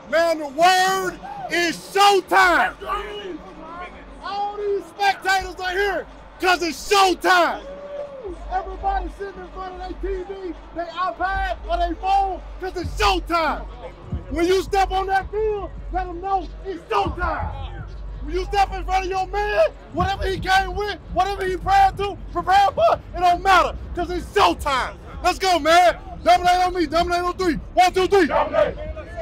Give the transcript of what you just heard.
Man, the word is showtime. All these spectators are here because it's showtime. Everybody sitting in front of their TV, their iPad, or their phone because it's showtime. When you step on that field, let them know it's showtime. When you step in front of your man, whatever he came with, whatever he prepare for, it don't matter because it's showtime. Let's go, man. Dominate on me, dominate on 3. 1, 2, 3. Dominate.